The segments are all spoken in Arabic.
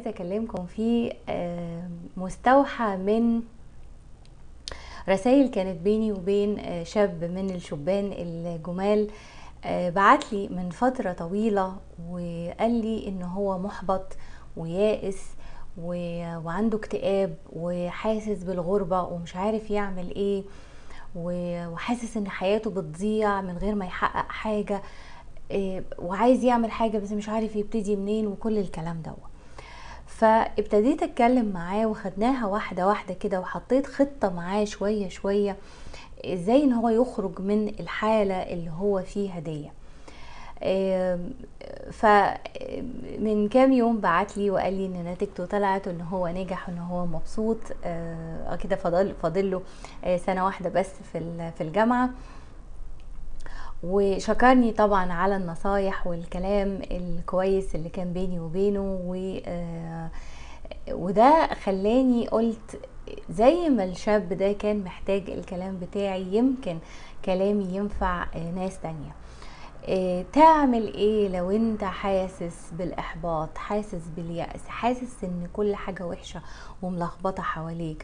اكلمكم فيه مستوحى من رسائل كانت بيني وبين شاب من الشبان الجمال. بعتلي من فترة طويلة وقال لي ان هو محبط ويائس وعنده اكتئاب وحاسس بالغربة ومش عارف يعمل ايه، وحاسس ان حياته بتضيع من غير ما يحقق حاجة، وعايز يعمل حاجة بس مش عارف يبتدي منين وكل الكلام ده. فابتديت اتكلم معاه وخدناها واحدة واحدة كده، وحطيت خطة معاه شوية شوية ازاي ان هو يخرج من الحالة اللي هو فيها دي. فمن كام يوم بعتلي وقال لي ان نتيجته طلعت ان هو نجح وان هو مبسوط. كده فاضل له سنة واحدة بس في الجامعة، وشكرني طبعا على النصايح والكلام الكويس اللي كان بيني وبينه. وده خلاني قلت زي ما الشاب ده كان محتاج الكلام بتاعي، يمكن كلامي ينفع ناس تانية. تعمل ايه لو انت حاسس بالاحباط، حاسس باليأس، حاسس ان كل حاجة وحشة وملخبطة حواليك،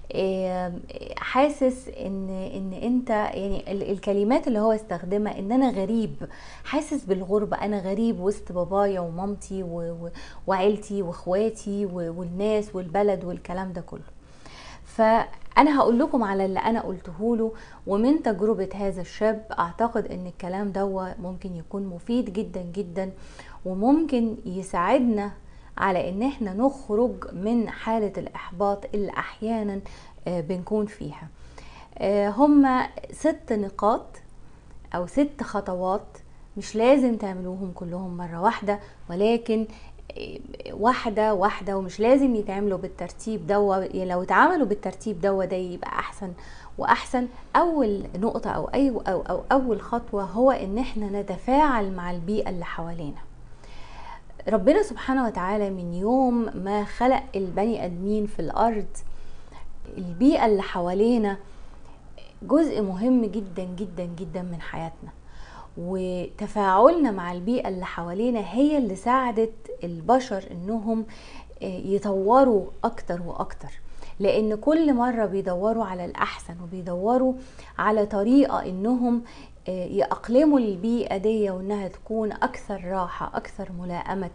حاسس ان انت يعني الكلمات اللي هو استخدمها ان انا غريب، حاسس بالغربة، انا غريب وسط بابايا ومامتي وعيلتي واخواتي والناس والبلد والكلام ده كله. فانا هقول لكم على اللي انا قلته له، ومن تجربة هذا الشاب اعتقد ان الكلام ده ممكن يكون مفيد جدا جدا، وممكن يساعدنا على ان احنا نخرج من حالة الاحباط اللي احيانا بنكون فيها. هما 6 نقاط او 6 خطوات، مش لازم تعملوهم كلهم مرة واحدة، ولكن واحدة واحدة، ومش لازم يتعملوا بالترتيب ده. لو اتعملوا بالترتيب ده يبقى احسن واحسن. اول نقطة أو اول خطوة هو ان احنا نتفاعل مع البيئة اللي حوالينا. ربنا سبحانه وتعالى من يوم ما خلق البني ادمين في الارض، البيئة اللي حوالينا جزء مهم جدا جدا جدا من حياتنا، وتفاعلنا مع البيئة اللي حوالينا هي اللي ساعدت البشر انهم يطوروا اكتر واكتر، لان كل مرة بيدوروا على الاحسن وبيدوروا على طريقة انهم يأقلموا البيئة دي وانها تكون اكثر راحة اكثر ملائمة.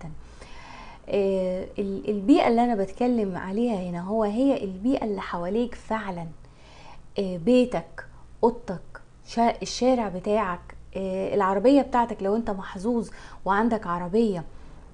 البيئة اللي انا بتكلم عليها هنا هي البيئة اللي حواليك فعلا، بيتك، اوضتك، الشارع بتاعك، العربية بتاعتك لو انت محظوظ وعندك عربية.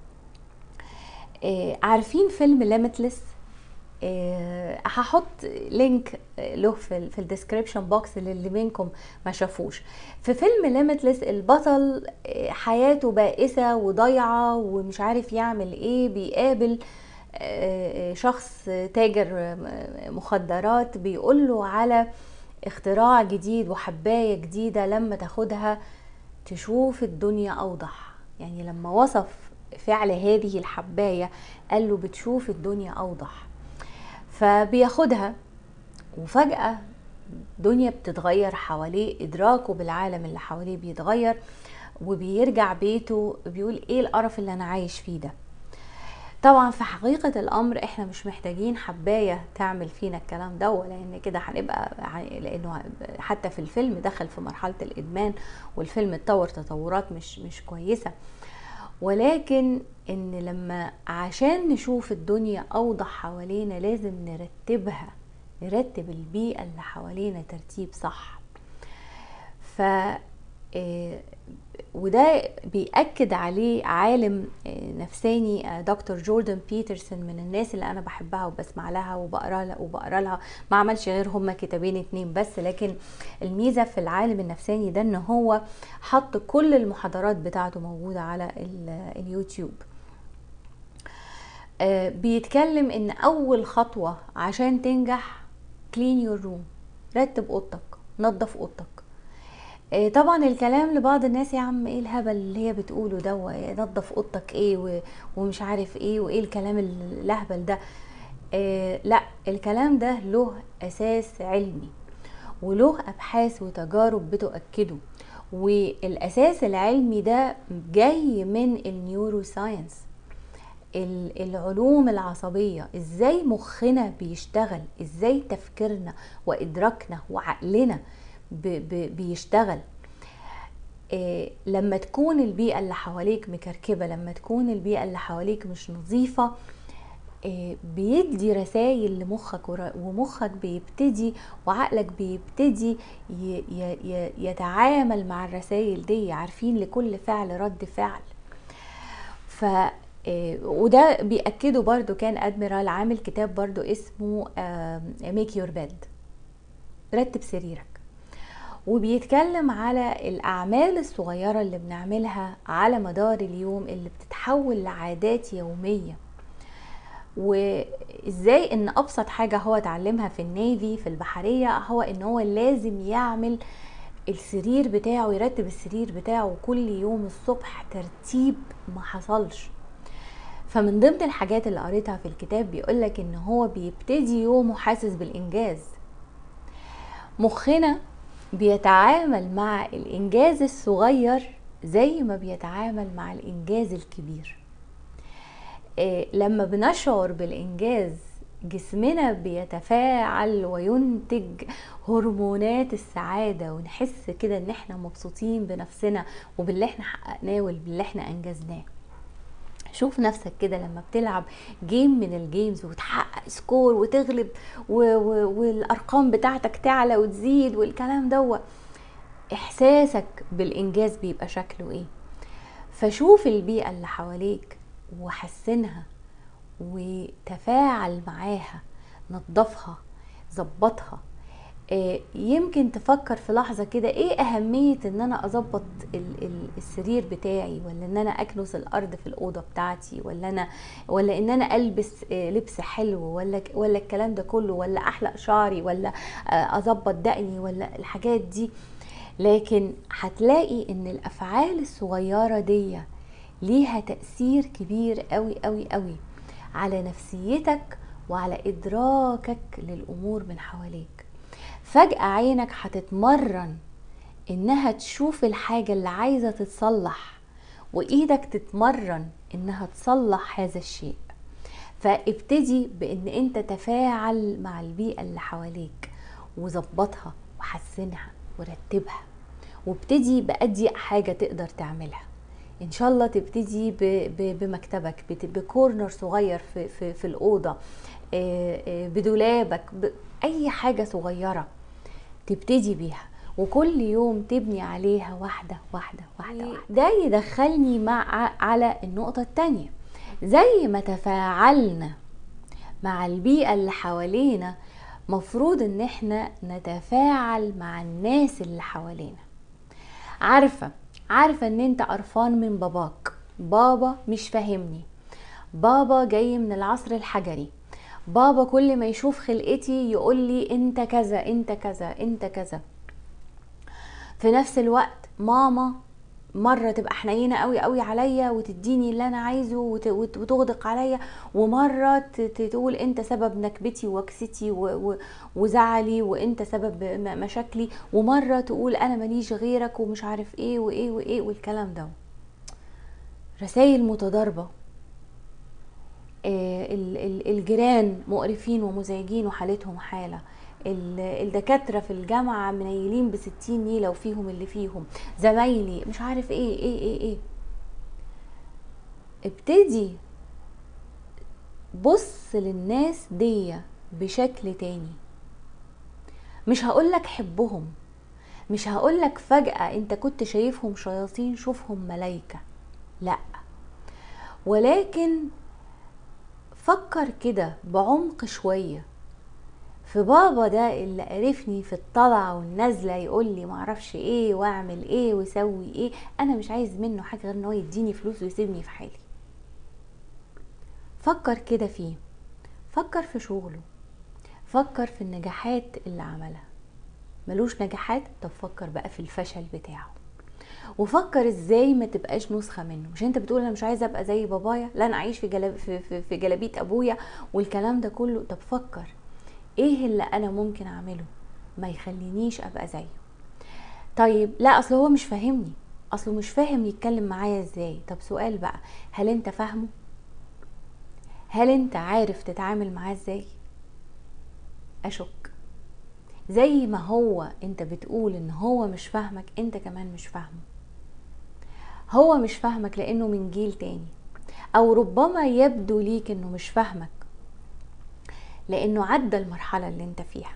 عارفين فيلم ليميتلس؟ هحط لينك له في الديسكريبشن بوكس للي منكم ما شافوش. في فيلم ليميتلس البطل حياته بائسة وضيعة ومش عارف يعمل ايه، بيقابل شخص تاجر مخدرات بيقوله على اختراع جديد وحباية جديدة لما تاخدها تشوف الدنيا أوضح. يعني لما وصف فعل هذه الحباية قال له بتشوف الدنيا أوضح. فبياخدها وفجأة الدنيا بتتغير حواليه، إدراكه بالعالم اللي حواليه بيتغير، وبيرجع بيته بيقول ايه القرف اللي أنا عايش فيه ده. طبعا في حقيقة الامر احنا مش محتاجين حباية تعمل فينا الكلام ده، لان كده هنبقى، لانه حتى في الفيلم دخل في مرحلة الادمان والفيلم اتطور تطورات مش كويسة. ولكن ان لما عشان نشوف الدنيا اوضح حوالينا لازم نرتب البيئة اللي حوالينا ترتيب صح. وده بيأكد عليه عالم نفساني دكتور جوردن بيترسون، من الناس اللي انا بحبها وبسمع لها وبقرا لها. ما عملش غير هما 2 بس، لكن الميزة في العالم النفساني ده ان هو حط كل المحاضرات بتاعته موجودة على اليوتيوب. بيتكلم ان اول خطوة عشان تنجح clean your room، رتب اوضتك، نظف اوضتك. طبعا الكلام لبعض الناس يا عم ايه الهبل اللي هي بتقوله ده، نظف اوضتك ايه ومش عارف ايه وايه الكلام اللهبل ده. لا، الكلام ده له اساس علمي وله ابحاث وتجارب بتؤكده، والاساس العلمي ده جاي من النيورو ساينس. العلوم العصبية، ازاي مخنا بيشتغل، ازاي تفكيرنا وادراكنا وعقلنا بيشتغل. لما تكون البيئة اللي حواليك مكركبة، لما تكون البيئة اللي حواليك مش نظيفة، بيدي رسائل لمخك، ومخك بيبتدي وعقلك بيبتدي يتعامل مع الرسائل دي. عارفين لكل فعل رد فعل. ف وده بيأكده برضو كان أدميرال عامل كتاب برضو اسمه Make Your Bed، رتب سريرك، وبيتكلم على الأعمال الصغيرة اللي بنعملها على مدار اليوم اللي بتتحول لعادات يومية، وازاي ان ابسط حاجة هو اتعلمها في النيفي في البحرية هو ان هو لازم يعمل السرير بتاعه، يرتب السرير بتاعه كل يوم الصبح ترتيب ما حصلش. فمن ضمن الحاجات اللي قريتها في الكتاب بيقولك ان هو بيبتدي يومه حاسس بالانجاز. مخنا بيتعامل مع الانجاز الصغير زي ما بيتعامل مع الانجاز الكبير. لما بنشعر بالإنجاز جسمنا بيتفاعل وينتج هرمونات السعادة، ونحس كده ان احنا مبسوطين بنفسنا وباللي احنا حققناه وباللي احنا انجزناه. شوف نفسك كده لما بتلعب جيم من الجيمز وتحقق سكور وتغلب والارقام بتاعتك تعلى وتزيد والكلام دوت، احساسك بالانجاز بيبقى شكله ايه. فشوف البيئة اللي حواليك وحسنها وتفاعل معاها، نظفها، ظبطها. يمكن تفكر في لحظة كده ايه اهمية ان انا اظبط السرير بتاعي، ولا ان انا اكنس الارض في الاوضة بتاعتي، ولا ان انا البس لبس حلو، ولا الكلام ده كله، ولا احلق شعري، ولا اظبط دقني، ولا الحاجات دي. لكن هتلاقي ان الافعال الصغيرة دي ليها تأثير كبير قوي قوي قوي على نفسيتك وعلى إدراكك للأمور من حواليك. فجأة عينك هتتمرن إنها تشوف الحاجة اللي عايزة تتصلح، وإيدك تتمرن إنها تصلح هذا الشيء. فابتدي بإن أنت تفاعل مع البيئة اللي حواليك وظبطها وحسنها ورتبها، وابتدي بأضيق حاجة تقدر تعملها. ان شاء الله تبتدي بمكتبك، بكورنر صغير في الأوضة، بدولابك، اي حاجة صغيرة تبتدي بيها، وكل يوم تبني عليها واحدة واحدة واحدة واحدة. ده يدخلني على النقطة التانية. زي ما تفاعلنا مع البيئة اللي حوالينا، مفروض ان احنا نتفاعل مع الناس اللي حوالينا. عارفة ان انت قرفان من باباك، بابا مش فاهمني، بابا جاي من العصر الحجري، بابا كل ما يشوف خلقتي يقول لي انت كذا انت كذا انت كذا. في نفس الوقت ماما مرة تبقى حنينة قوي قوي عليا وتديني اللي انا عايزه وتغدق عليا، ومرة تقول انت سبب نكبتي وكستي وزعلي وانت سبب مشاكلي، ومرة تقول انا ماليش غيرك ومش عارف ايه وايه وايه والكلام ده. رسائل متضاربة. الجيران مقرفين ومزعجين وحالتهم حالة، الدكاترة في الجامعة منيلين ب60 نيلة وفيهم اللي فيهم، زمايلي مش عارف ايه. ابتدي بص للناس دي بشكل تاني. مش هقولك حبهم، مش هقولك فجأة انت كنت شايفهم شياطين شوفهم ملايكة، لا، ولكن فكر كده بعمق شوية في بابا ده اللي قرفني في الطلعة والنزلة، يقول لي معرفش ايه واعمل ايه وسوي ايه. انا مش عايز منه حاجة غير ان هو يديني فلوس ويسيبني في حالي. فكر كده فيه، فكر في شغله، فكر في النجاحات اللي عملها. ملوش نجاحات؟ طب فكر بقى في الفشل بتاعه، وفكر ازاي ما تبقاش نسخة منه. مش انت بتقول انا مش عايزة ابقى زي بابايا، لا انا اعيش في جلابية ابويا والكلام ده كله. طب فكر ايه اللي انا ممكن اعمله ما يخلينيش ابقى زيه. طيب لا اصل هو مش فاهمني، اصله مش فاهم يتكلم معايا ازاي. طب سؤال بقى، هل انت فاهمه؟ هل انت عارف تتعامل معاه ازاي؟ اشك. زي ما هو انت بتقول ان هو مش فاهمك، انت كمان مش فاهمه. هو مش فاهمك لانه من جيل تاني، او ربما يبدو ليك انه مش فاهمك لانه عدى المرحلة اللي انت فيها،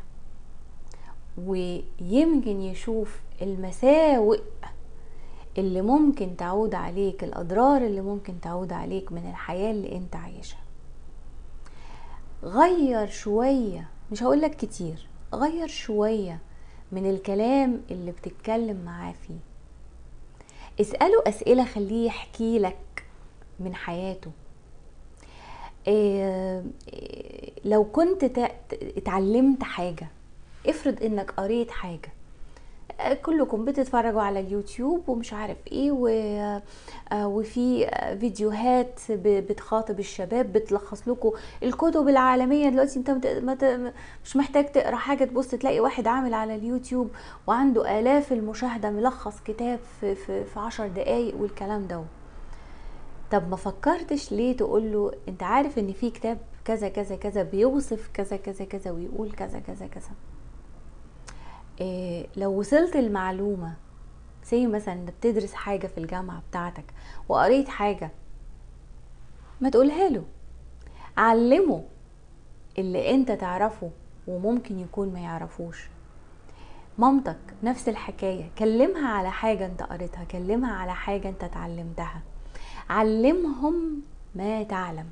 ويمكن يشوف المساوئ اللي ممكن تعود عليك، الأضرار اللي ممكن تعود عليك من الحياة اللي انت عايشها. غير شوية، مش هقولك كتير، غير شوية من الكلام اللي بتتكلم معاه فيه. اسأله أسئلة، خليه يحكي لك من حياته. لو كنت اتعلمت حاجة، افرض انك قريت حاجة، كلكم بتتفرجوا على اليوتيوب ومش عارف ايه وفي فيديوهات بتخاطب الشباب، بتلخص لكم الكتب العالمية. دلوقتي انت مش محتاج تقرا حاجة، تبص تلاقي واحد عامل على اليوتيوب وعنده آلاف المشاهدة ملخص كتاب في 10 دقايق والكلام ده. طب ما فكرتش ليه تقوله انت عارف ان في كتاب كذا كذا كذا بيوصف كذا كذا كذا ويقول كذا كذا كذا؟ لو وصلت المعلومة، زي مثلا بتدرس حاجة في الجامعة بتاعتك وقريت حاجة، ما تقولها له، علمه اللي انت تعرفه وممكن يكون ما يعرفوش. مامتك نفس الحكاية، كلمها على حاجة انت قريتها، كلمها على حاجة انت اتعلمتها، علمهم ما تعلم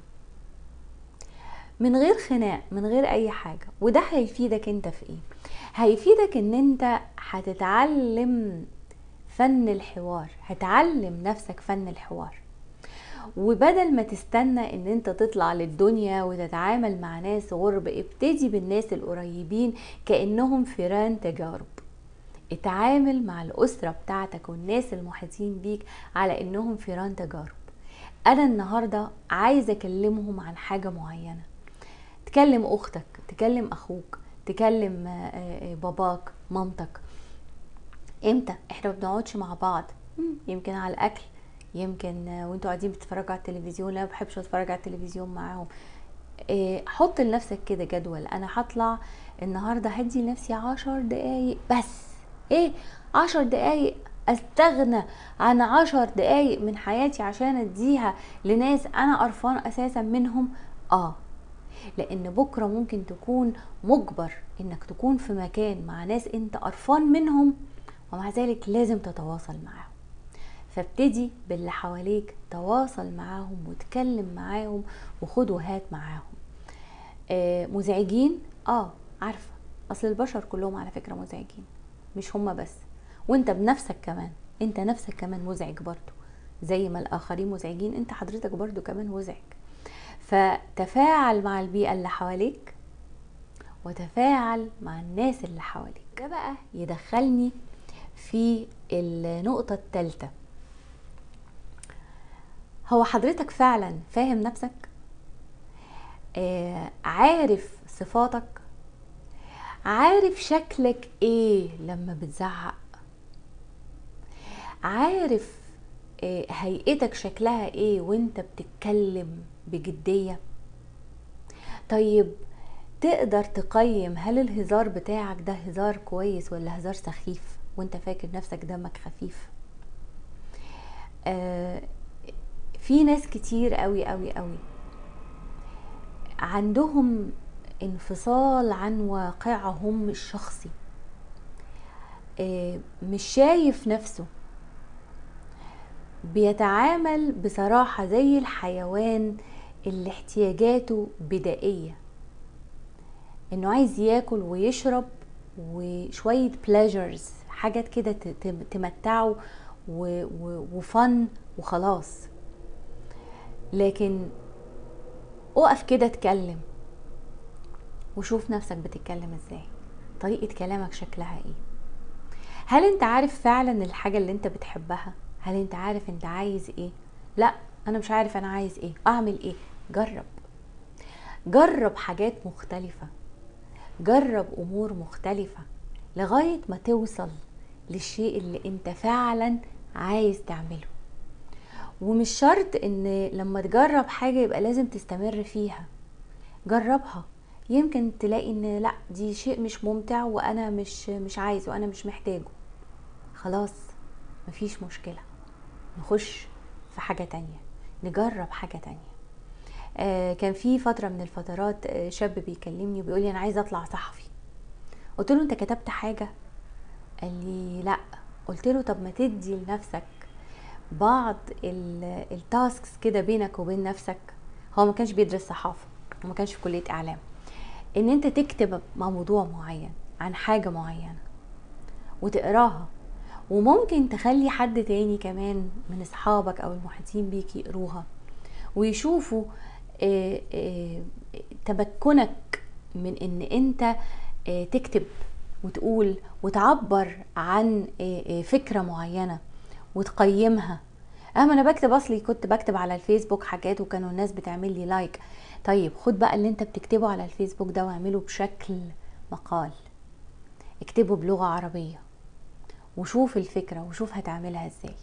من غير خناق، من غير اي حاجة. وده هيفيدك انت في ايه؟ هيفيدك ان انت هتتعلم فن الحوار، هتعلم نفسك فن الحوار. وبدل ما تستنى ان انت تطلع للدنيا وتتعامل مع ناس غرب، ابتدي بالناس القريبين كأنهم فيران تجارب. اتعامل مع الأسرة بتاعتك والناس المحيطين بيك على انهم فيران تجارب. انا النهاردة عايزة اكلمهم عن حاجة معينة. تكلم اختك، تكلم اخوك، تكلم باباك، مامتك. امتى؟ احنا ما بنقعدش مع بعض، يمكن على الاكل، يمكن وانتوا قاعدين بتتفرجوا على التلفزيون. لا، ما بحبش اتفرج على التلفزيون معاهم. حط لنفسك كده جدول، انا هطلع النهارده هدي لنفسي 10 دقايق بس. 10 دقايق؟ استغنى عن 10 دقايق من حياتي عشان اديها لناس انا قرفان اساسا منهم؟ لان بكرة ممكن تكون مجبر انك تكون في مكان مع ناس انت قرفان منهم، ومع ذلك لازم تتواصل معاهم. فابتدي باللي حواليك، تواصل معاهم وتكلم معاهم وخد وهات معاهم. مزعجين؟ عارفة، اصل البشر كلهم على فكرة مزعجين، مش هما بس، وانت بنفسك كمان، انت نفسك كمان مزعج برضو. زي ما الاخرين مزعجين، انت حضرتك برضو كمان مزعج. فتفاعل مع البيئة اللي حواليك وتفاعل مع الناس اللي حواليك. ده بقى يدخلني في النقطة الثالثة. هو حضرتك فعلا فاهم نفسك؟ عارف صفاتك؟ عارف شكلك ايه لما بتزعق؟ عارف هيئتك شكلها ايه وانت بتتكلم بجدية؟ طيب، تقدر تقيم هل الهزار بتاعك ده هزار كويس ولا هزار سخيف وانت فاكر نفسك دمك خفيف؟ في ناس كتير قوي قوي قوي عندهم انفصال عن واقعهم الشخصي، مش شايف نفسه، بيتعامل بصراحة زي الحيوان اللي احتياجاته بدائية، انه عايز ياكل ويشرب وشوية بلاجرز، حاجات كده تمتعه وفن وخلاص. لكن اقف كده اتكلم وشوف نفسك بتتكلم ازاي، طريقة كلامك شكلها ايه؟ هل انت عارف فعلا الحاجة اللي انت بتحبها؟ هل انت عارف انت عايز ايه؟ لا، انا مش عارف انا عايز ايه، اعمل ايه؟ جرب حاجات مختلفة، جرب امور مختلفة لغاية ما توصل للشيء اللي انت فعلا عايز تعمله. ومش شرط ان لما تجرب حاجة يبقى لازم تستمر فيها. جربها، يمكن تلاقي ان لا دي شيء مش ممتع وانا مش عايزه وانا مش محتاجه. خلاص، مفيش مشكلة، نخش في حاجة تانية، نجرب حاجة تانية. كان في فترة من الفترات شاب بيكلمني وبيقول لي انا عايز اطلع صحفي. قلت له انت كتبت حاجة؟ قال لي لا. قلت له طب ما تدي لنفسك بعض التاسكس كده بينك وبين نفسك. هو ما كانش بيدرس صحافة وما كانش في كلية اعلام. ان انت تكتب موضوع معين عن حاجة معينة وتقراها، وممكن تخلي حد تاني كمان من اصحابك او المحيطين بيك يقروها ويشوفوا تمكنك من ان انت تكتب وتقول وتعبر عن فكرة معينة وتقيمها. اما انا بكتب اصلي كنت بكتب على الفيسبوك حاجات وكانوا الناس بتعمل لي لايك. طيب خد بقى اللي انت بتكتبه على الفيسبوك ده واعمله بشكل مقال، اكتبه بلغة عربية وشوف الفكرة وشوف هتعملها ازاي.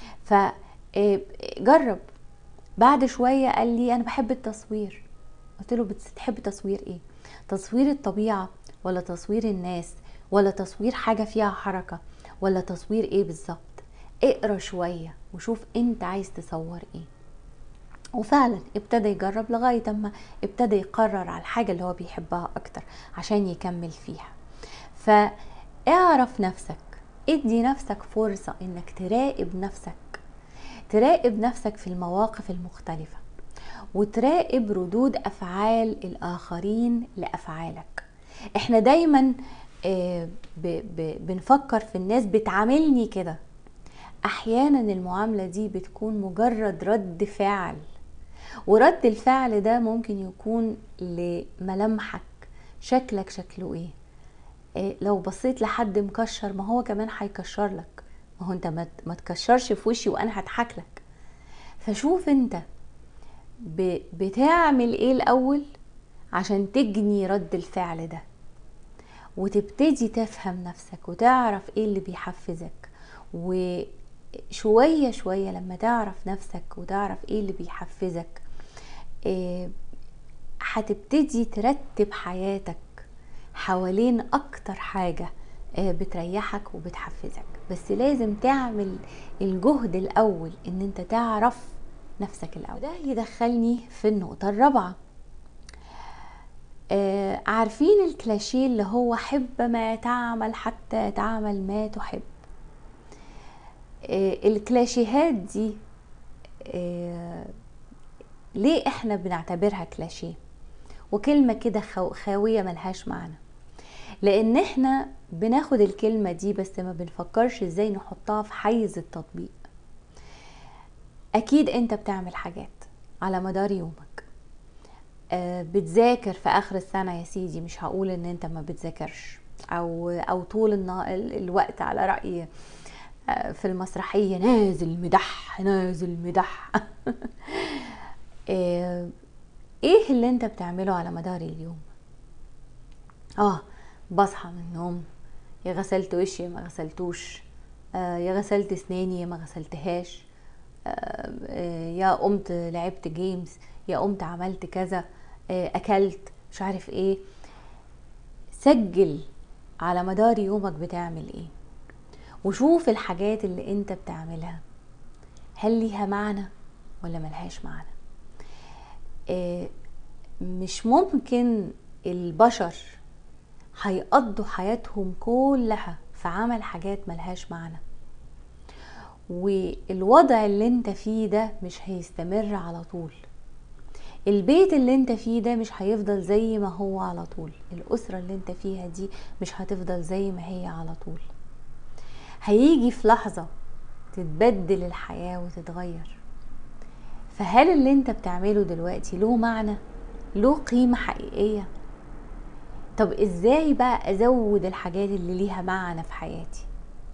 فجرب. بعد شوية قال لي انا بحب التصوير. قلت له بتحب تصوير ايه؟ تصوير الطبيعة ولا تصوير الناس ولا تصوير حاجة فيها حركة ولا تصوير ايه بالظبط؟ اقرا شوية وشوف انت عايز تصور ايه. وفعلا ابتدى يجرب لغاية اما ابتدى يقرر على الحاجة اللي هو بيحبها اكتر عشان يكمل فيها. فاعرف نفسك، ادي نفسك فرصة انك تراقب نفسك، تراقب نفسك في المواقف المختلفة وتراقب ردود افعال الاخرين لافعالك. احنا دايما بنفكر في الناس بتعاملني كده. احيانا المعاملة دي بتكون مجرد رد فعل، ورد الفعل ده ممكن يكون لملامحك، شكلك شكله ايه. لو بصيت لحد مكشر ما هو كمان هيكشر لك، ما هو انت ما تكشرش في وشي وانا هضحك لك. فشوف انت بتعمل ايه الاول عشان تجني رد الفعل ده، وتبتدي تفهم نفسك وتعرف ايه اللي بيحفزك. وشوية شوية لما تعرف نفسك وتعرف ايه اللي بيحفزك هتبتدي ترتب حياتك حوالين اكتر حاجة بتريحك وبتحفزك. بس لازم تعمل الجهد الاول ان انت تعرف نفسك الاول. ده يدخلني في النقطة الرابعة. عارفين الكلاشيه اللي هو حب ما تعمل حتى تعمل ما تحب. الكلاشيهات دي ليه احنا بنعتبرها كلاشيه وكلمة كده خاوية ملهاش معنى؟ لان احنا بناخد الكلمة دي بس ما بنفكرش ازاي نحطها في حيز التطبيق. اكيد انت بتعمل حاجات على مدار يومك، بتذاكر في اخر السنة يا سيدي، مش هقول ان انت ما بتذاكرش، او طول الوقت على رأي في المسرحية نازل مدح نازل مدح. ايه اللي انت بتعمله على مدار اليوم؟ بصحى من النوم، يا غسلت وشي ما غسلتوش، يا غسلت اسناني يا ما غسلتهاش، يا قمت لعبت جيمز، يا قمت عملت كذا، اكلت مش عارف ايه. سجل على مدار يومك بتعمل ايه، وشوف الحاجات اللي انت بتعملها هل ليها معنى ولا ملهاش معنى. مش ممكن البشر هيقضوا حياتهم كلها في عمل حاجات ملهاش معنى، والوضع اللي انت فيه ده مش هيستمر على طول. البيت اللي انت فيه ده مش هيفضل زي ما هو على طول. الأسرة اللي انت فيها دي مش هتفضل زي ما هي على طول. هيجي في لحظة تتبدل الحياة وتتغير. فهل اللي انت بتعمله دلوقتي له معنى، له قيمة حقيقية؟ طب ازاي بقى ازود الحاجات اللي ليها معنى في حياتي؟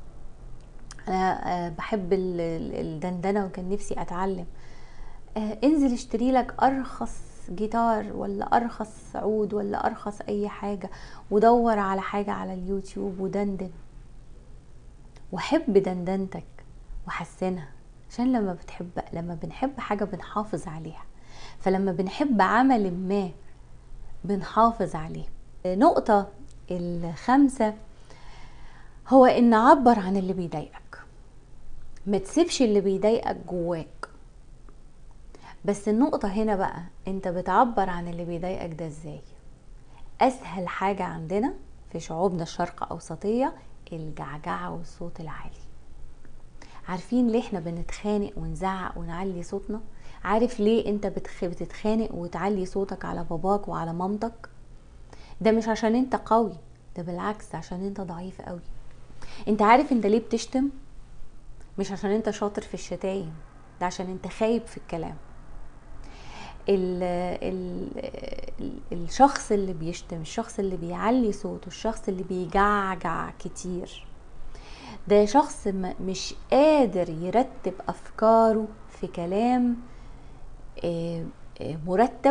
انا بحب الدندنة وكان نفسي اتعلم. انزل اشتري لك ارخص جيتار ولا ارخص عود ولا ارخص اي حاجة، ودور على حاجة على اليوتيوب ودندن، وحب دندنتك وحسنها. عشان لما بنحب حاجة بنحافظ عليها، فلما بنحب عمل ما بنحافظ عليه. نقطة الخامسة هو ان عبر عن اللي بيضايقك، ما تسيبش اللي بيضايقك جواك. بس النقطة هنا بقى، انت بتعبر عن اللي بيضايقك ده ازاي؟ اسهل حاجة عندنا في شعوبنا الشرق اوسطية الجعجعة والصوت العالي. عارفين ليه احنا بنتخانق ونزعق ونعلي صوتنا؟ عارف ليه انت بتتخانق وتعلي صوتك على باباك وعلى مامتك؟ ده مش عشان انت قوي، ده بالعكس عشان انت ضعيف قوي. انت عارف انت ليه بتشتم؟ مش عشان انت شاطر في الشتايم، ده عشان انت خايب في الكلام. ال ال الشخص اللي بيشتم، الشخص اللي بيعلي صوته، الشخص اللي بيجعجع كتير، ده شخص مش قادر يرتب أفكاره في كلام مرتب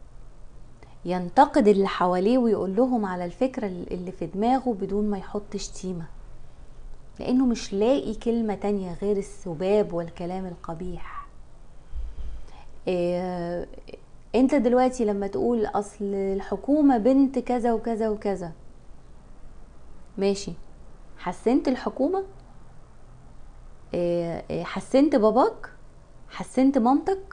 ينتقد اللي حواليه ويقول لهم على الفكرة اللي في دماغه بدون ما يحط شتيمة، لأنه مش لاقي كلمة تانية غير السباب والكلام القبيح. انت دلوقتي لما تقول اصل الحكومة بنت كذا وكذا وكذا، ماشي، حسنت الحكومة؟ حسنت باباك؟ حسنت مامتك؟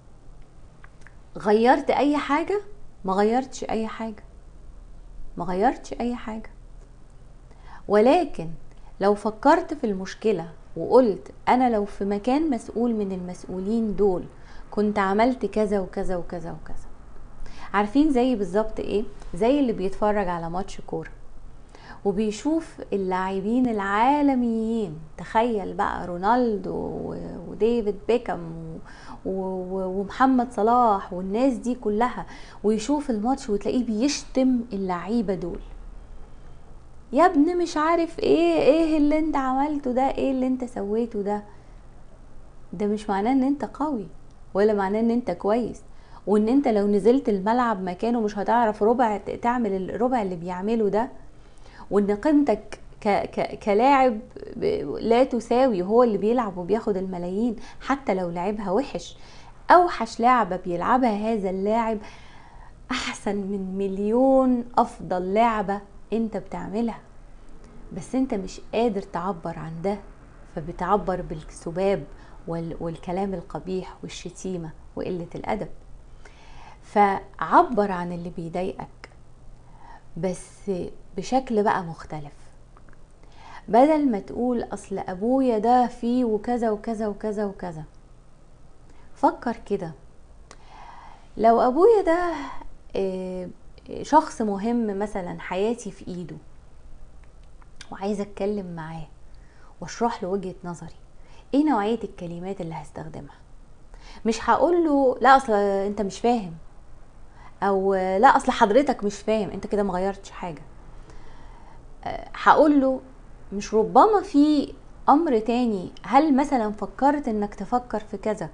غيرت اي حاجة؟ ما غيرتش اي حاجة، ما غيرتش اي حاجة. ولكن لو فكرت في المشكلة وقلت انا لو في مكان مسؤول من المسؤولين دول كنت عملت كذا وكذا وكذا وكذا. عارفين زي بالظبط ايه؟ زي اللي بيتفرج على ماتش كورة وبيشوف اللاعبين العالميين، تخيل بقى رونالدو وديفيد بيكام ومحمد صلاح والناس دي كلها، ويشوف الماتش وتلاقيه بيشتم اللعيبة دول. يا ابني مش عارف ايه اللي انت عملته ده، ايه اللي انت سويته ده. ده مش معناه ان انت قوي، ولا معناه ان انت كويس، وان انت لو نزلت الملعب مكانه مش هتعرف تعمل الربع اللي بيعمله ده، وان قيمتك كلاعب لا تساوي. هو اللي بيلعب وبياخد الملايين حتى لو لعبها وحش. اوحش لعبة بيلعبها هذا اللاعب احسن من مليون افضل لعبة انت بتعملها، بس انت مش قادر تعبر عن ده، فبتعبر بالسباب والكلام القبيح والشتيمة وقلة الادب. فعبر عن اللي بيضايقك بس بشكل بقى مختلف. بدل ما تقول اصل ابويا ده فيه وكذا وكذا وكذا وكذا، فكر كده، لو ابويا ده شخص مهم مثلا حياتي في ايده وعايزه اتكلم معاه واشرح له وجهة نظري، ايه نوعية الكلمات اللي هستخدمها؟ مش هقول له لا اصل انت مش فاهم، او لا اصل حضرتك مش فاهم، انت كده مغيرتش حاجة. هقول له مش ربما في امر تاني، هل مثلا فكرت انك تفكر في كذا،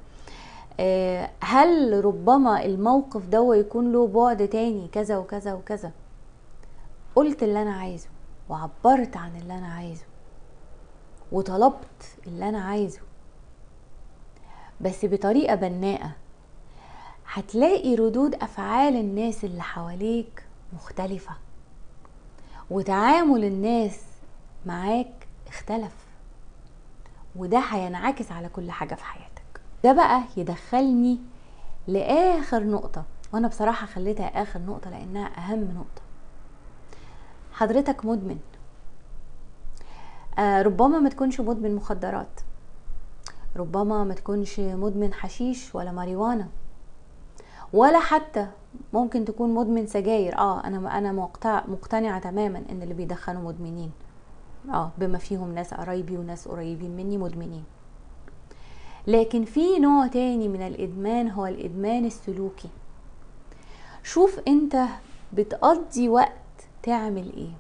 هل ربما الموقف ده يكون له بعد تاني كذا وكذا وكذا. قلت اللي انا عايزه وعبرت عن اللي انا عايزه وطلبت اللي انا عايزه، بس بطريقة بناءة. هتلاقي ردود افعال الناس اللي حواليك مختلفة، وتعامل الناس معاك اختلف، وده هينعكس على كل حاجة في حياتك. ده بقى يدخلني لآخر نقطة، وانا بصراحة خليتها آخر نقطة لانها اهم نقطة. حضرتك مدمن، ربما ما تكونش مدمن مخدرات، ربما ما تكونش مدمن حشيش ولا ماريوانا، ولا حتى ممكن تكون مدمن سجاير. انا مقتنعة تماما ان اللي بيدخنوا مدمنين، بما فيهم ناس قرايبي وناس قريبين مني مدمنين. لكن في نوع تاني من الادمان، هو الادمان السلوكي. شوف انت بتقضي وقت تعمل ايه،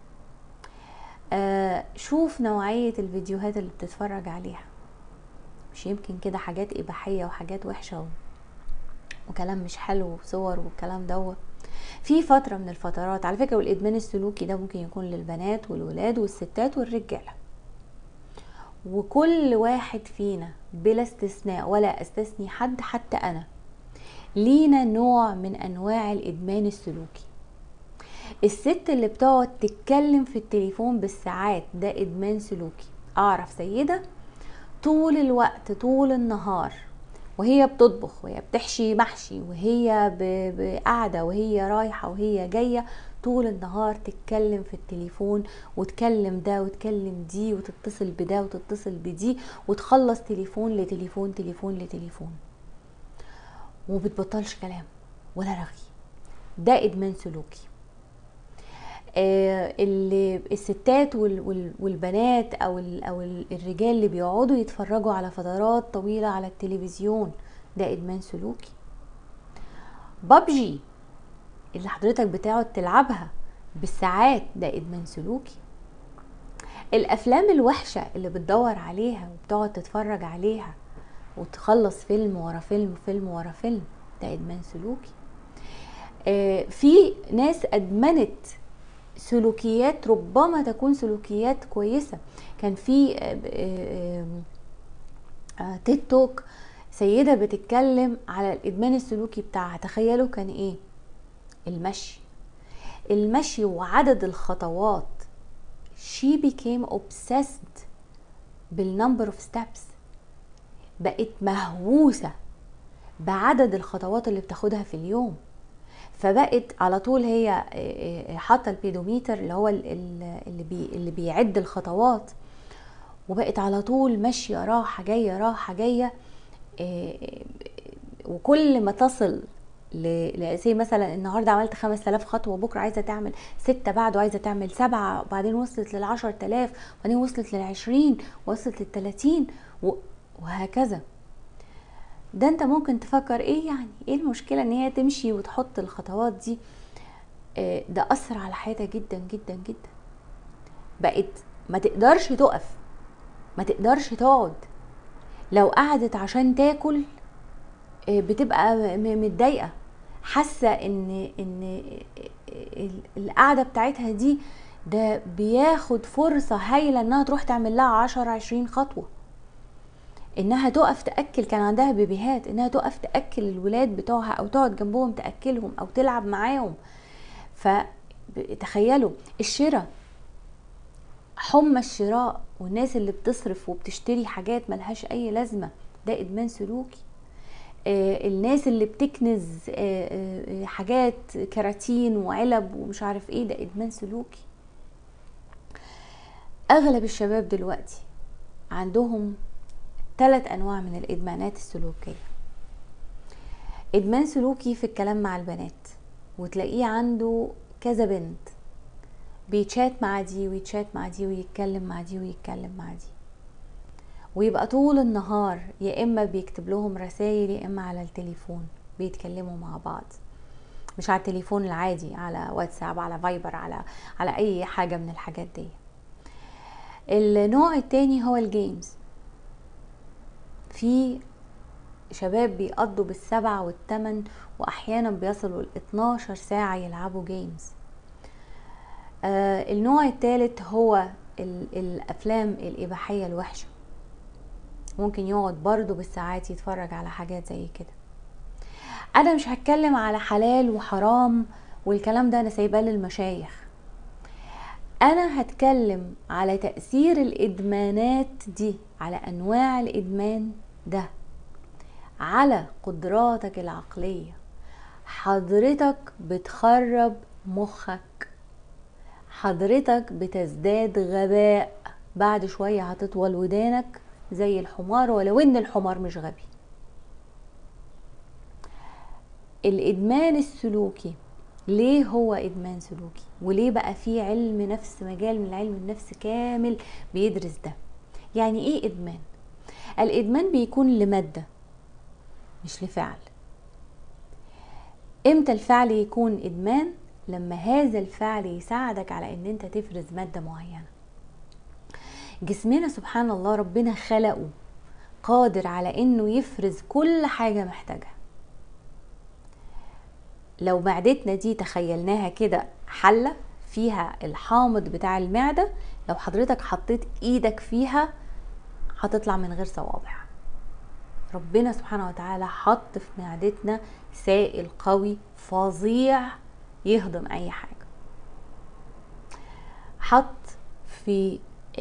شوف نوعية الفيديوهات اللي بتتفرج عليها، مش يمكن كده حاجات اباحية وحاجات وحشة وكلام مش حلو وصور والكلام دوت. في فترة من الفترات على فكرة، والإدمان السلوكي ده ممكن يكون للبنات والولاد والستات والرجالة، وكل واحد فينا بلا استثناء ولا استثني حد حتى انا، لينا نوع من انواع الادمان السلوكي. الست اللي بتقعد تتكلم في التليفون بالساعات ده ادمان سلوكي. اعرف سيدة طول الوقت طول النهار وهي بتطبخ وهي بتحشي محشي وهي قاعدة وهي رايحة وهي جاية، طول النهار تتكلم في التليفون وتكلم ده وتكلم دي وتتصل بده وتتصل بدي وتخلص تليفون لتليفون تليفون لتليفون ومبتبطلش كلام ولا رغي. ده ادمان سلوكي. اللي الستات والبنات او الرجال اللي بيقعدوا يتفرجوا على فترات طويلة على التلفزيون، ده ادمان سلوكي. بابجي اللي حضرتك بتقعد تلعبها بالساعات، ده ادمان سلوكي. الافلام الوحشة اللي بتدور عليها وبتقعد تتفرج عليها وتخلص فيلم ورا فيلم فيلم ورا فيلم، ده ادمان سلوكي. في ناس ادمنت سلوكيات ربما تكون سلوكيات كويسة. كان في تيك توك سيدة بتتكلم على الادمان السلوكي بتاعها. تخيلوا كان ايه؟ المشي وعدد الخطوات. she became obsessed بالنمبر of steps، بقت مهووسة بعدد الخطوات اللي بتاخدها في اليوم. فبقت على طول هي حاطه البيدوميتر اللي هو اللي بيعد الخطوات، وبقت على طول ماشيه راحه جايه راحه جايه. وكل ما تصل زي مثلا النهارده عملت 5000 خطوه، بكره عايزه تعمل 6، بعده عايزه تعمل 7، وبعدين وصلت لل10000، وبعدين وصلت لل20، وصلت لل30 وهكذا. ده انت ممكن تفكر ايه يعني، ايه المشكلة ان هي تمشي وتحط الخطوات دي؟ ده اثر على حياتها جدا جدا جدا. بقت ما تقدرش تقف، ما تقدرش تقعد. لو قعدت عشان تاكل بتبقى متضايقة، حاسة ان القعدة بتاعتها دي ده بياخد فرصة هايلة انها تروح تعمل لها 10-20 خطوة، انها تقف تأكل. كان عندها بيبيهات، انها تقف تأكل الولاد بتوعها او تقعد جنبهم تأكلهم او تلعب معاهم. فتخيلوا الشراء، حمى الشراء، والناس اللي بتصرف وبتشتري حاجات ملهاش اي لازمة، ده ادمان سلوكي. الناس اللي بتكنز حاجات كراتين وعلب ومش عارف ايه، ده ادمان سلوكي. اغلب الشباب دلوقتي عندهم 3 انواع من الادمانات السلوكية. ادمان سلوكي في الكلام مع البنات، وتلاقيه عنده كذا بنت، بيتشات مع دي ويتشات مع دي ويتكلم مع دي ويتكلم مع دي، ويبقى طول النهار يا اما بيكتب لهم رسائل يا اما على التليفون بيتكلموا مع بعض، مش على التليفون العادي، على واتساب، على فايبر، على اي حاجة من الحاجات دي. النوع التاني هو الجيمز. في شباب بيقضوا بال7 وال8 واحيانا بيصلوا ل12 ساعة يلعبوا جيمز. النوع الثالث هو الافلام الاباحية الوحشة، ممكن يقعد برضو بالساعات يتفرج على حاجات زي كده. انا مش هتكلم على حلال وحرام والكلام ده، انا سايباه للمشايخ. انا هتكلم على تأثير الادمانات دي، على انواع الادمان ده على قدراتك العقلية. حضرتك بتخرب مخك، حضرتك بتزداد غباء، بعد شوية هتطول ودانك زي الحمار، ولو ان الحمار مش غبي. الادمان السلوكي ليه هو ادمان سلوكي؟ وليه بقى فيه علم نفس، مجال من علم النفس كامل بيدرس ده؟ يعني ايه ادمان؟ الادمان بيكون لمادة مش لفعل. امتى الفعل يكون ادمان؟ لما هذا الفعل يساعدك على ان انت تفرز مادة معينة. جسمنا سبحان الله ربنا خلقه قادر على انه يفرز كل حاجة محتاجها. لو معدتنا دي تخيلناها كده حلة فيها الحامض بتاع المعدة، لو حضرتك حطيت ايدك فيها هتطلع من غير صوابع. ربنا سبحانه وتعالى حط في معدتنا سائل قوي فظيع يهضم اي حاجة. حط في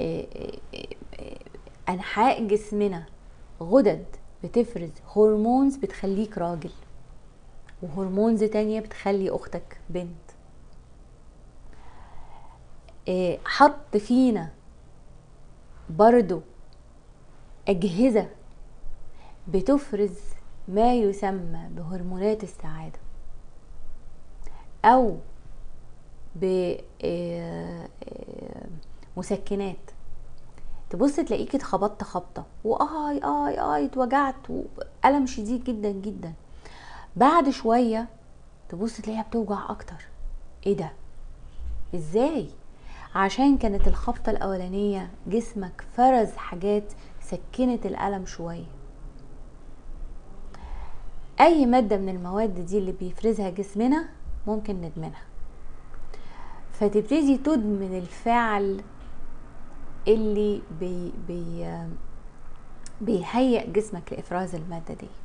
انحاء جسمنا غدد بتفرز هرمونز بتخليك راجل، وهرمونز تانية بتخلي اختك بنت. حط فينا برضو اجهزة بتفرز ما يسمى بهرمونات السعادة او بمسكنات. تبص تلاقيك اتخبطت خبطة واي اتوجعت وألم شديد جدا جدا، بعد شوية تبص تلاقيها بتوجع اكتر. ايه ده؟ ازاي؟ عشان كانت الخبطة الاولانية جسمك فرز حاجات سكنت الألم شوية. اي مادة من المواد دي اللي بيفرزها جسمنا ممكن ندمنها، فتبتدي تدمن الفعل اللي بيهيئ جسمك لإفراز المادة دي.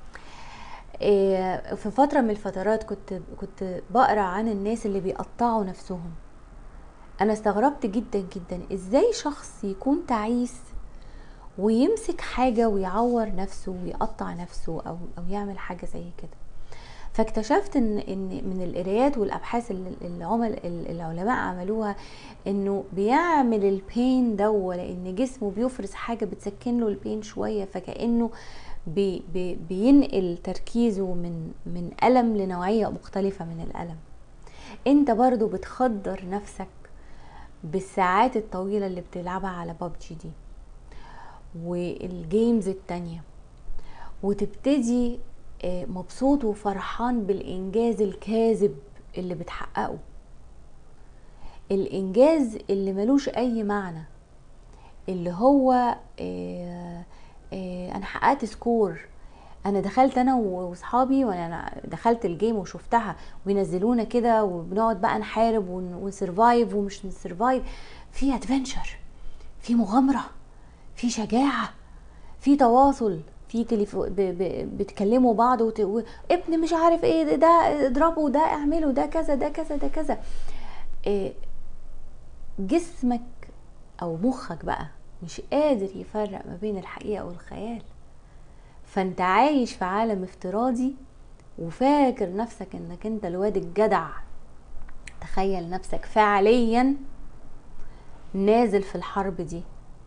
في فترة من الفترات كنت بقرأ عن الناس اللي بيقطعوا نفسهم. انا استغربت جدا جدا ازاي شخص يكون تعيس ويمسك حاجة ويعور نفسه ويقطع نفسه او يعمل حاجة زي كده. فاكتشفت ان من القرايات والابحاث اللي العلماء عملوها انه بيعمل البين ده لان جسمه بيفرز حاجة بتسكن له البين شوية، فكأنه بينقل تركيزه من ألم لنوعية مختلفة من الألم. انت برضو بتخدر نفسك بالساعات الطويلة اللي بتلعبها على بابجي دي والجيمز التانية، وتبتدي مبسوط وفرحان بالإنجاز الكاذب اللي بتحققه، الإنجاز اللي ملوش أي معنى، اللي هو أنا حققت سكور، انا دخلت انا واصحابي وانا دخلت الجيم وشفتها وينزلونا كده وبنقعد بقى نحارب ونسرفايف ومش نسرفايف، في ادفنتشر، في مغامرة، في شجاعة، في تواصل، في بتكلموا بعض ابن مش عارف ايه ده اضربه، ده اعمله، ده كذا ده كذا ده كذا. جسمك او مخك بقى مش قادر يفرق ما بين الحقيقة والخيال، فانت عايش في عالم افتراضي وفاكر نفسك انك انت الواد الجدع. تخيل نفسك فعليا نازل في الحرب دي،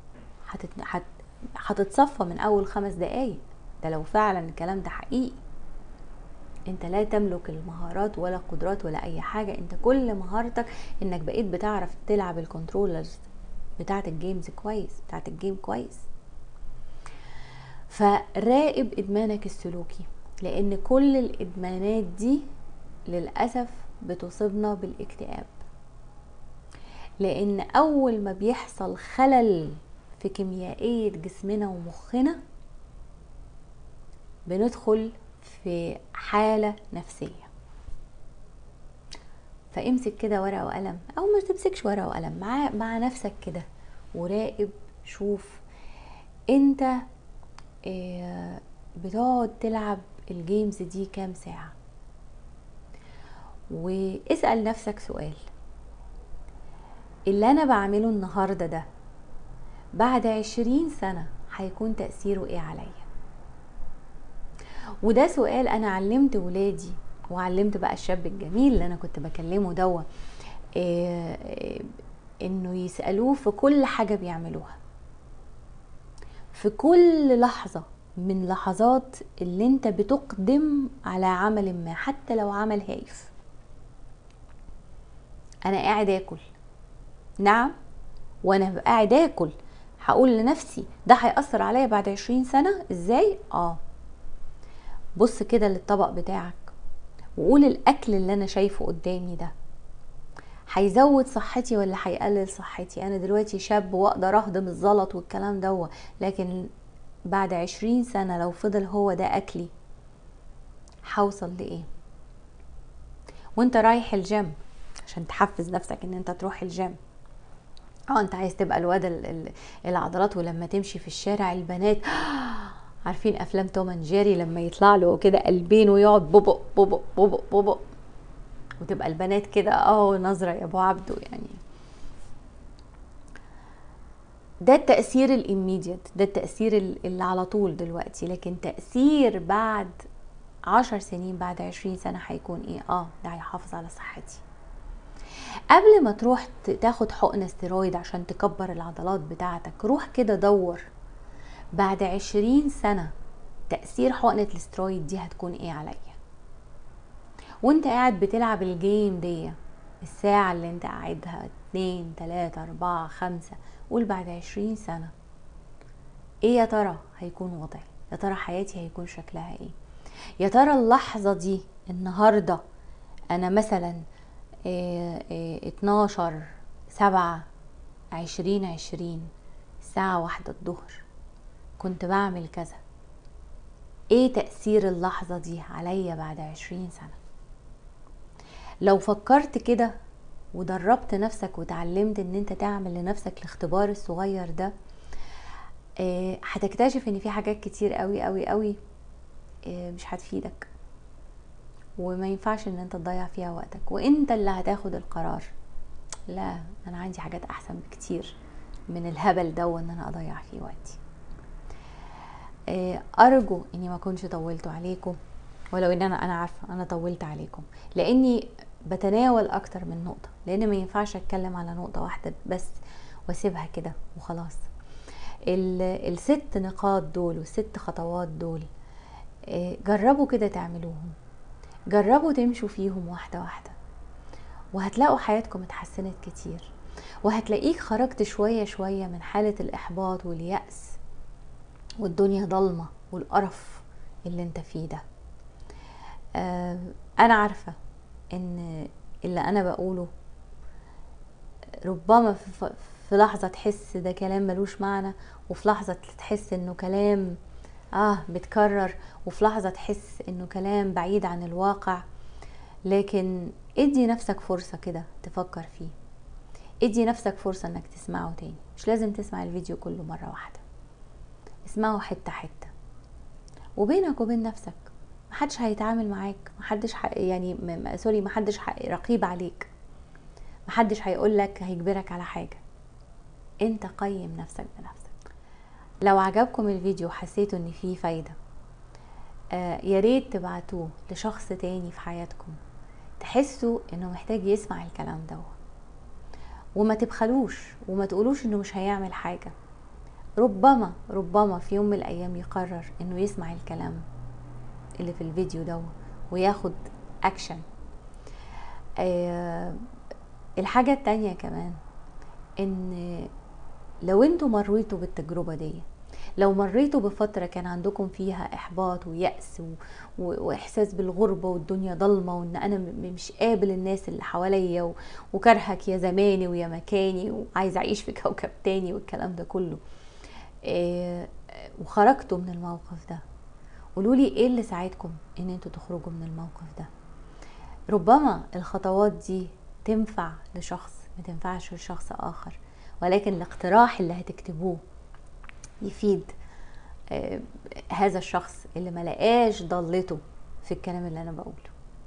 هتتصفى من اول 5 دقايق. ده لو فعلا الكلام ده حقيقي. انت لا تملك المهارات ولا قدرات ولا اي حاجة، انت كل مهارتك انك بقيت بتعرف تلعب الكنترولرز بتاعت الجيمز كويس، بتاعت الجيم كويس. فراقب ادمانك السلوكي، لان كل الادمانات دي للأسف بتصيبنا بالاكتئاب، لان اول ما بيحصل خلل في كيميائية جسمنا ومخنا بندخل في حالة نفسية. فامسك كده ورقة وقلم، او ما تمسكش ورقة وقلم، مع نفسك كده وراقب، شوف انت بتقعد تلعب الجيمز دي كام ساعة، واسأل نفسك سؤال: اللي انا بعمله النهاردة ده بعد 20 سنة هيكون تأثيره ايه عليا؟ وده سؤال انا علمت ولادي وعلمت بقى الشاب الجميل اللي انا كنت بكلمه دوا انه يسألوه في كل حاجة بيعملوها، في كل لحظة من لحظات اللي انت بتقدم على عمل ما، حتى لو عمل هايف. انا قاعد اكل، نعم، وانا قاعد اكل هقول لنفسي ده هيأثر عليا بعد 20 سنة ازاي؟ بص كده للطبق بتاعك وقول الاكل اللي انا شايفه قدامي ده هيزود صحتي ولا هيقلل صحتي؟ انا دلوقتي شاب واقدر اهضم الزلط والكلام ده، لكن بعد 20 سنة لو فضل هو ده اكلي هوصل لايه؟ وانت رايح الجيم عشان تحفز نفسك ان انت تروح الجيم، انت عايز تبقى الواد العضلات، ولما تمشي في الشارع البنات عارفين افلام توم اند جيري لما يطلع له كده قلبين ويقعد بوبو بوبو بوبو بوبو، وتبقى البنات كده نظرة يا ابو عبده يعني. ده التأثير الإيميديت، ده التأثير اللي على طول دلوقتي. لكن تأثير بعد 10 سنين، بعد 20 سنة هيكون ايه؟ ده هيحافظ على صحتي. قبل ما تروح تاخد حقن استيرويد عشان تكبر العضلات بتاعتك، روح كده دور بعد 20 سنة تأثير حقنة الاستيرويد دي هتكون ايه عليا. وانت قاعد بتلعب الجيم دي، الساعة اللي انت قاعدها 2 3 4 5، قول بعد 20 سنة ايه يا ترى هيكون وضعي؟ يا ترى حياتي هيكون شكلها ايه؟ يا ترى اللحظة دي النهاردة انا مثلا 12/7/2020 الساعة 1 الظهر كنت بعمل كذا، ايه تأثير اللحظة دي عليا بعد 20 سنة؟ لو فكرت كده ودربت نفسك وتعلمت ان انت تعمل لنفسك الاختبار الصغير ده، هتكتشف ان في حاجات كتير قوي قوي قوي مش هتفيدك، وما ينفعش ان انت تضيع فيها وقتك، وانت اللي هتاخد القرار. لا، انا عندي حاجات احسن بكتير من الهبل ده وان انا اضيع فيه وقتي. ارجو اني ما كنتش طولت عليكم، ولو ان انا عارفه انا طولت عليكم، لاني بتناول اكتر من نقطه، لان ما ينفعش اتكلم على نقطه واحده بس واسيبها كده وخلاص. ال6 نقاط دول وال6 خطوات دول جربوا كده تعملوهم، جربوا تمشوا فيهم واحده واحده، وهتلاقوا حياتكم اتحسنت كتير، وهتلاقيك خرجت شويه شويه من حاله الاحباط واليأس والدنيا ضلمه والقرف اللي انت فيه ده. انا عارفه ان اللي انا بقوله ربما في لحظه تحس ده كلام ملوش معنى، وفي لحظه تحس انه كلام بتكرر، وفي لحظه تحس انه كلام بعيد عن الواقع. لكن ادي نفسك فرصه كده تفكر فيه، ادي نفسك فرصه انك تسمعه تاني. مش لازم تسمع الفيديو كله مره واحده، اسمعه حته حته، وبينك وبين نفسك. محدش هيتعامل معاك، محدش محدش رقيب عليك، محدش هيقولك هيجبرك على حاجة. انت قيم نفسك بنفسك. لو عجبكم الفيديو وحسيتوا ان فيه فايدة، يا ريت تبعتوه لشخص تاني في حياتكم تحسوا انه محتاج يسمع الكلام ده، وما تبخلوش وما تقولوش انه مش هيعمل حاجة. ربما في يوم من الايام يقرر انه يسمع الكلام اللي في الفيديو ده وياخد اكشن. الحاجة التانية كمان، ان لو انتوا مريتوا بالتجربة دي، لو مريتوا بفترة كان عندكم فيها احباط ويأس واحساس بالغربة والدنيا ضلمة، وان انا مش قابل الناس اللي حواليا وكرهك يا زماني ويا مكاني وعايز اعيش في كوكب تاني والكلام ده كله، وخرجتوا من الموقف ده، قولولي ايه اللي ساعدكم ان انتوا تخرجوا من الموقف ده. ربما الخطوات دي تنفع لشخص ما تنفعش لشخص اخر، ولكن الاقتراح اللي هتكتبوه يفيد هذا الشخص اللي ما لقاش ضلته في الكلام اللي انا بقوله.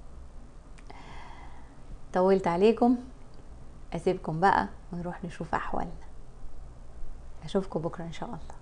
طولت عليكم، اسيبكم بقى ونروح نشوف احوالنا. اشوفكم بكره ان شاء الله.